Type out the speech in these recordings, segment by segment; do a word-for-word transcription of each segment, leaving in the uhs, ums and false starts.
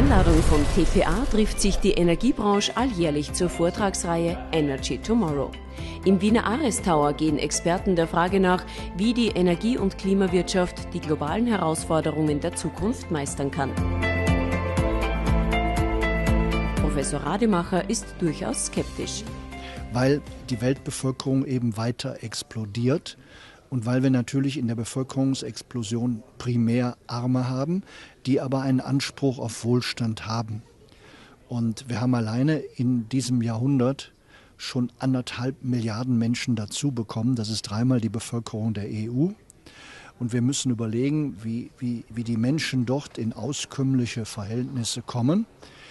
Einladung von T P A trifft sich die Energiebranche alljährlich zur Vortragsreihe Energy Tomorrow. Im Wiener Ares Tower gehen Experten der Frage nach, wie die Energie- und Klimawirtschaft die globalen Herausforderungen der Zukunft meistern kann. Professor Rademacher ist durchaus skeptisch. Weil die Weltbevölkerung eben weiter explodiert und weil wir natürlich in der Bevölkerungsexplosion primär Arme haben, die aber einen Anspruch auf Wohlstand haben. Und wir haben alleine in diesem Jahrhundert schon anderthalb Milliarden Menschen dazu bekommen. Das ist dreimal die Bevölkerung der E U. Und wir müssen überlegen, wie, wie, wie die Menschen dort in auskömmliche Verhältnisse kommen.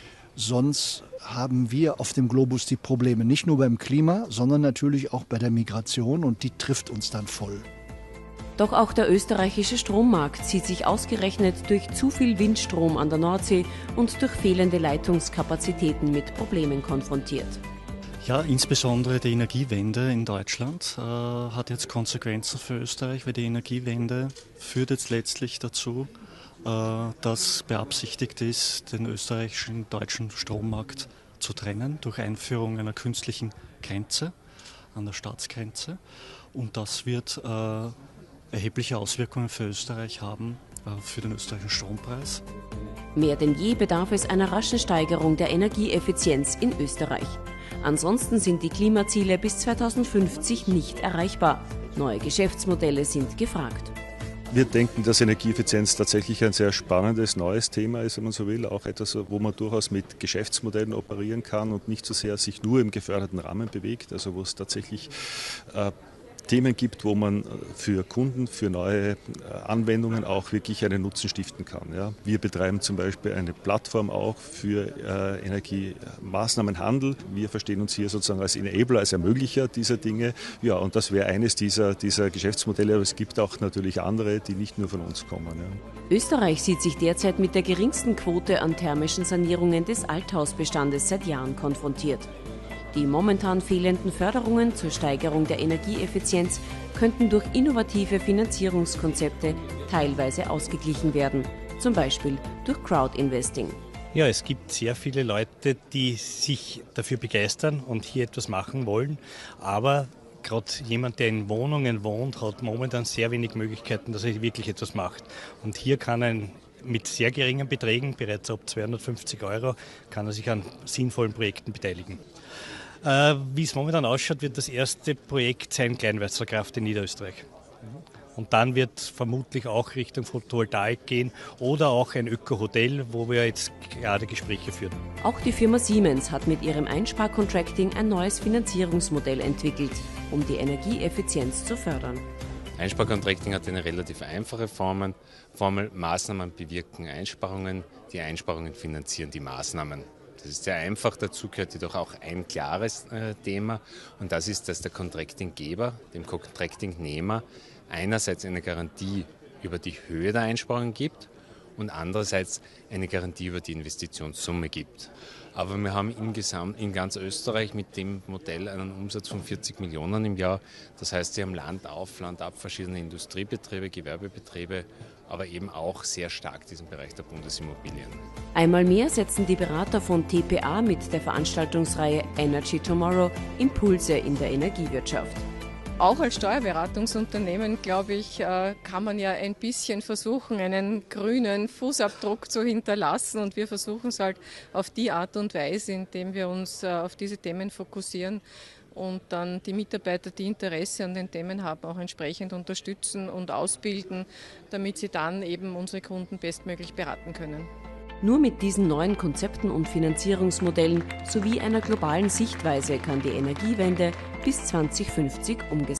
Sonst haben wir auf dem Globus die Probleme, nicht nur beim Klima, sondern natürlich auch bei der Migration, und die trifft uns dann voll. Doch auch der österreichische Strommarkt sieht sich ausgerechnet durch zu viel Windstrom an der Nordsee und durch fehlende Leitungskapazitäten mit Problemen konfrontiert. Ja, insbesondere die Energiewende in Deutschland äh, hat jetzt Konsequenzen für Österreich, weil die Energiewende führt jetzt letztlich dazu, dass beabsichtigt ist, den österreichischen deutschen Strommarkt zu trennen durch Einführung einer künstlichen Grenze an der Staatsgrenze. Und das wird äh, erhebliche Auswirkungen für Österreich haben, äh, für den österreichischen Strompreis. Mehr denn je bedarf es einer raschen Steigerung der Energieeffizienz in Österreich. Ansonsten sind die Klimaziele bis zweitausendfünfzig nicht erreichbar. Neue Geschäftsmodelle sind gefragt. Wir denken, dass Energieeffizienz tatsächlich ein sehr spannendes, neues Thema ist, wenn man so will. Auch etwas, wo man durchaus mit Geschäftsmodellen operieren kann und nicht so sehr sich nur im geförderten Rahmen bewegt. Also wo es tatsächlich äh, Themen gibt, wo man für Kunden, für neue Anwendungen auch wirklich einen Nutzen stiften kann. Ja. Wir betreiben zum Beispiel eine Plattform auch für äh, Energiemaßnahmenhandel. Wir verstehen uns hier sozusagen als Enabler, als Ermöglicher dieser Dinge. Ja, und das wäre eines dieser, dieser Geschäftsmodelle, aber es gibt auch natürlich andere, die nicht nur von uns kommen. Ja. Österreich sieht sich derzeit mit der geringsten Quote an thermischen Sanierungen des Althausbestandes seit Jahren konfrontiert. Die momentan fehlenden Förderungen zur Steigerung der Energieeffizienz könnten durch innovative Finanzierungskonzepte teilweise ausgeglichen werden, zum Beispiel durch Crowdinvesting. Ja, es gibt sehr viele Leute, die sich dafür begeistern und hier etwas machen wollen, aber gerade jemand, der in Wohnungen wohnt, hat momentan sehr wenig Möglichkeiten, dass er wirklich etwas macht. Und hier kann ein mit sehr geringen Beträgen, bereits ab zweihundertfünfzig Euro, kann er sich an sinnvollen Projekten beteiligen. Äh, wie es momentan ausschaut, wird das erste Projekt sein Kleinwasserkraft in Niederösterreich. Und dann wird vermutlich auch Richtung Photovoltaik gehen oder auch ein Öko-Hotel, wo wir jetzt gerade Gespräche führen. Auch die Firma Siemens hat mit ihrem Einsparcontracting ein neues Finanzierungsmodell entwickelt, um die Energieeffizienz zu fördern. Einsparcontracting hat eine relativ einfache Formel. Formel: Maßnahmen bewirken Einsparungen, die Einsparungen finanzieren die Maßnahmen. Das ist sehr einfach, dazu gehört jedoch auch ein klares äh, Thema, und das ist, dass der Contractinggeber dem Contractingnehmer einerseits eine Garantie über die Höhe der Einsparungen gibt und andererseits eine Garantie über die Investitionssumme gibt. Aber wir haben im Gesamt, in ganz Österreich mit dem Modell einen Umsatz von vierzig Millionen im Jahr. Das heißt, Sie haben Land auf, Land ab verschiedene Industriebetriebe, Gewerbebetriebe, aber eben auch sehr stark diesen Bereich der Bundesimmobilien. Einmal mehr setzen die Berater von T P A mit der Veranstaltungsreihe Energy Tomorrow Impulse in der Energiewirtschaft. Auch als Steuerberatungsunternehmen, glaube ich, kann man ja ein bisschen versuchen, einen grünen Fußabdruck zu hinterlassen. Und wir versuchen es halt auf die Art und Weise, indem wir uns auf diese Themen fokussieren und dann die Mitarbeiter, die Interesse an den Themen haben, auch entsprechend unterstützen und ausbilden, damit sie dann eben unsere Kunden bestmöglich beraten können. Nur mit diesen neuen Konzepten und Finanzierungsmodellen sowie einer globalen Sichtweise kann die Energiewende bis zweitausendfünfzig umgesetzt werden.